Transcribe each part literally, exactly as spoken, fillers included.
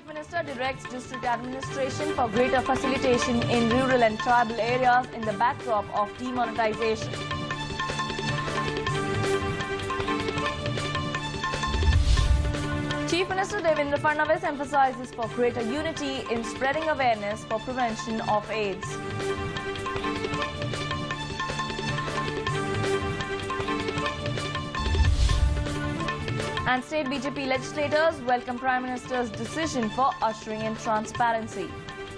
Chief Minister directs district administration for greater facilitation in rural and tribal areas in the backdrop of demonetization. Chief Minister Devendra Fadnavis emphasizes for greater unity in spreading awareness for prevention of AIDS. And state B J P legislators welcome Prime Minister's decision for ushering in transparency.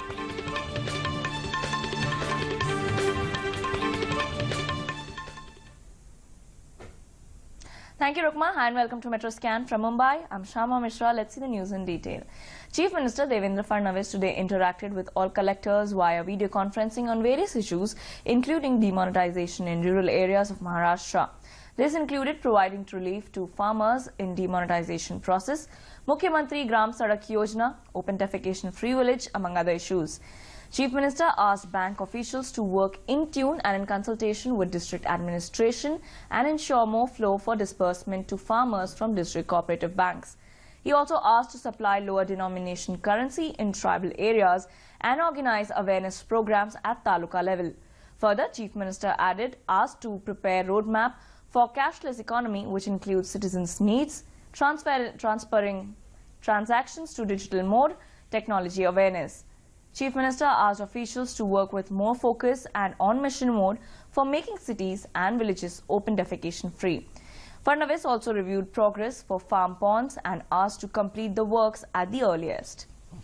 Thank you, Rukma. Hi and welcome to Metro Scan from Mumbai. I'm Shama Mishra. Let's see the news in detail. Chief Minister Devendra Fadnavis today interacted with all collectors via video conferencing on various issues, including demonetization in rural areas of Maharashtra. This included providing relief to farmers in demonetization process, Mukhyamantri Gram Sadak Yojana, open defecation free village, among other issues. Chief Minister asked bank officials to work in tune and in consultation with district administration and ensure more flow for disbursement to farmers from district cooperative banks. He also asked to supply lower denomination currency in tribal areas and organize awareness programs at taluka level. Further, Chief Minister added, asked to prepare roadmap for cashless economy, which includes citizens' needs, transfer, transferring transactions to digital mode, technology awareness. Chief Minister asked officials to work with more focus and on-mission mode for making cities and villages open defecation free. Fadnavis also reviewed progress for farm ponds and asked to complete the works at the earliest.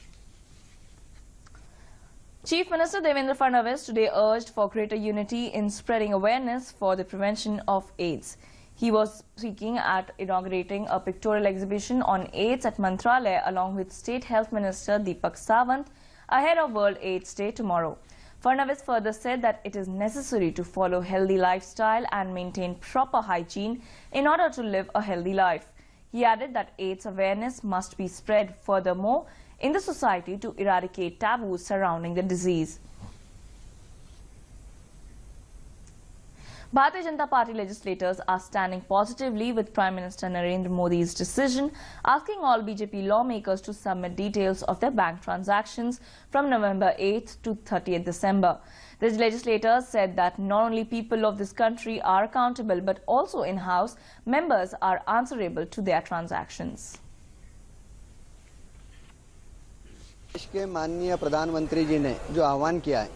Chief Minister Devendra Fadnavis today urged for greater unity in spreading awareness for the prevention of AIDS. He was speaking at inaugurating a pictorial exhibition on AIDS at Mantralaya along with State Health Minister Deepak Sawant ahead of World AIDS Day tomorrow. Fadnavis further said that it is necessary to follow healthy lifestyle and maintain proper hygiene in order to live a healthy life. He added that AIDS awareness must be spread furthermore in the society to eradicate taboos surrounding the disease. Bharatiya Janata Party legislators are standing positively with Prime Minister Narendra Modi's decision, asking all B J P lawmakers to submit details of their bank transactions from November eighth to thirtieth December. The legislators said that not only people of this country are accountable, but also in-house members are answerable to their transactions. देश के माननीय प्रधानमंत्री जी ने जो आह्वान किया है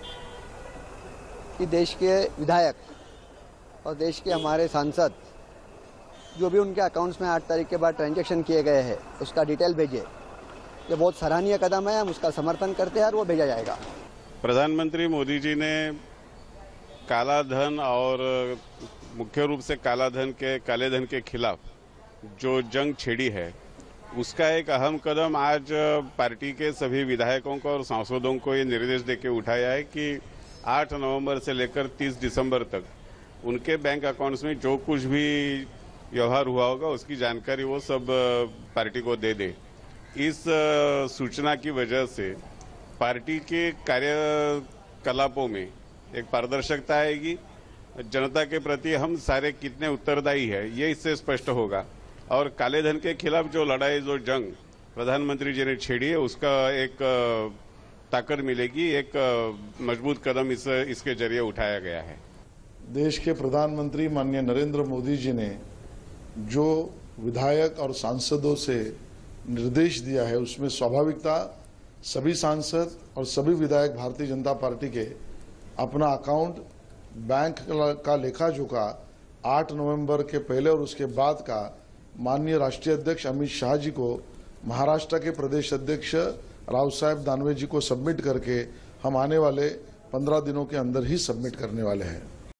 कि देश के विधायक और देश के हमारे सांसद जो भी उनके अकाउंट्स में आठ तारीख के बाद ट्रांजैक्शन किए गए हैं उसका डिटेल भेजे, ये बहुत सराहनीय कदम है। हम उसका समर्थन करते हैं और वो भेजा जाएगा। प्रधानमंत्री मोदी जी ने काला धन और मुख्य रूप से काला धन के काले धन के खिलाफ जो जंग छेड़ी है, उसका एक अहम कदम आज पार्टी के सभी विधायकों को और सांसदों को ये निर्देश देके उठाया है कि आठ नवंबर से लेकर तीस दिसंबर तक उनके बैंक अकाउंट्स में जो कुछ भी व्यवहार हुआ होगा उसकी जानकारी वो सब पार्टी को दे दे। इस सूचना की वजह से पार्टी के कार्यकलापों में एक पारदर्शिता आएगी, जनता के प्रति हम सारे कितने उत्तरदायी है ये इससे स्पष्ट होगा और काले धन के खिलाफ जो लड़ाई जो जंग प्रधानमंत्री जी ने छेड़ी है उसका एक ताकत मिलेगी, एक मजबूत कदम इस इसके जरिए उठाया गया है। देश के प्रधानमंत्री माननीय नरेंद्र मोदी जी ने जो विधायक और सांसदों से निर्देश दिया है उसमें स्वाभाविकता सभी सांसद और सभी विधायक भारतीय जनता पार्टी के अपना अकाउंट बैंक का लेखा जोखा आठ नवंबर के पहले और उसके बाद का माननीय राष्ट्रीय अध्यक्ष अमित शाह जी को महाराष्ट्र के प्रदेश अध्यक्ष राव साहेब दानवे जी को सबमिट करके हम आने वाले पंद्रह दिनों के अंदर ही सबमिट करने वाले हैं।